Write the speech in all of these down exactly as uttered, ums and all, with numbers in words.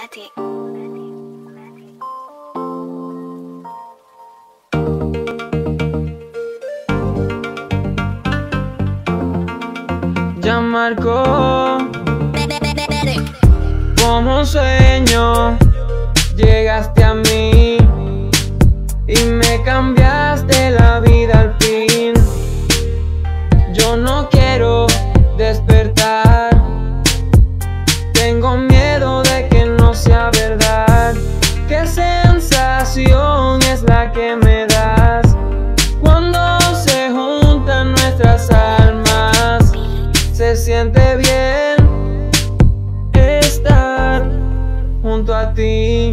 Matic. Ya marcó como un sueño, llegaste a mí y me cambiaste la vida al fin. Yo no quiero despertar, tengo miedo de que no sea verdad. ¿Qué sensación es la que me das cuando se juntan nuestras almas? Se siente bien estar junto a ti.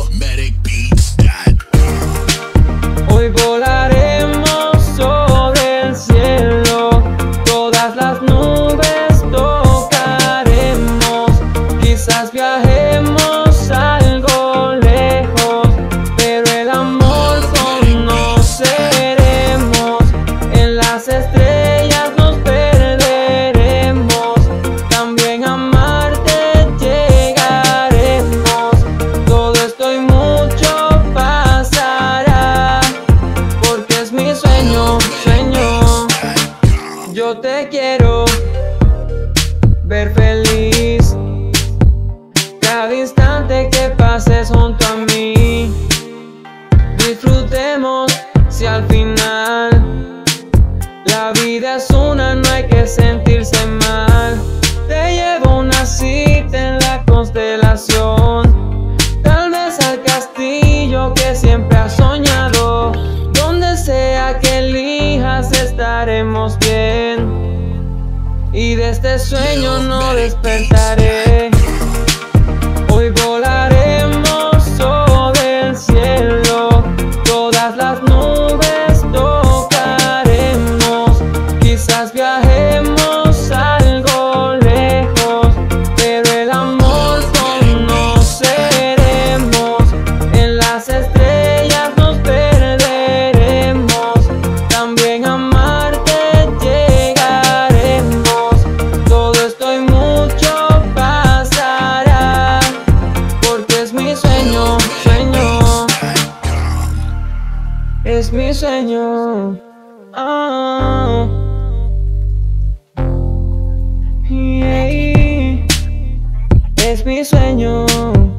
Hoy volaremos sobre el cielo, todas las nubes tocaremos. Quizás viajemos algo lejos, pero el amor conoceremos. En las estrellas nos perderemos, también amarte llegaremos. Todo esto y mucho pasará, porque es mi sueño, sueño. Yo te quiero ver feliz, cada instante que pases junto a mí. Disfrutemos si al final la vida es una, no hay que sentirse mal. Te llevo una cita en la constelación, tal vez al castillo que siempre has soñado. Donde sea que elijas estaremos bien, y de este sueño no despertaré. Hoy volaremos sobre el cielo, todas las nubes tocaremos. Quizás viajemos algo lejos, pero el amor conoceremos. En las estrellas nos perderemos, también amarte llegaremos. Todo esto y mucho pasará, porque es mi sueño, sueño. Es mi sueño. Ah. Yeah. Es mi sueño.